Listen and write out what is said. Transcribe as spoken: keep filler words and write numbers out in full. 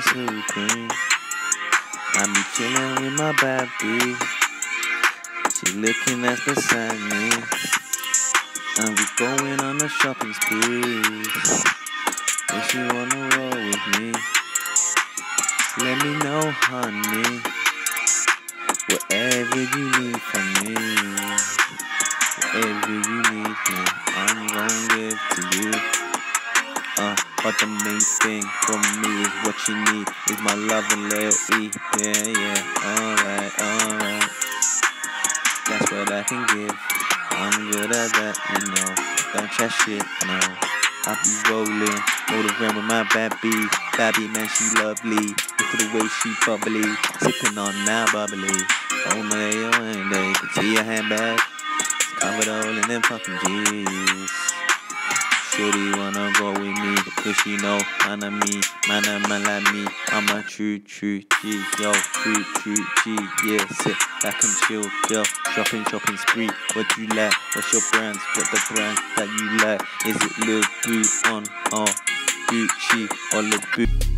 hooping. I be chillin' with my bad bitch. She looking that's beside me. And we going on a shopping spree. If you wanna roll with me, let me know, honey. Whatever you need from me, whatever you need, yeah, I'm gon' give to you. Uh, but the main thing from me is what you need is my love and loyalty. Yeah, yeah, alright, alright. That's what I can give. I'm good at that, you know. Don't chat shit, no. I be rolling, roll around with my bad bee. Bad bee, man, she lovely. Look at the way she bubbly, sipping on that bubbly. Oh my, oh and they can see your handbag, covered all in them fucking G's. Shawty wanna go with me, cause she know, man of me, man of man like me. I'm a true, true G, yo, true, true G, yeah. Sit back and chill, girl, shopping, shopping spree. What you like, what's your brands, what the brands that you like? Is it Lil Boo on, or Gucci, or Lil Boo?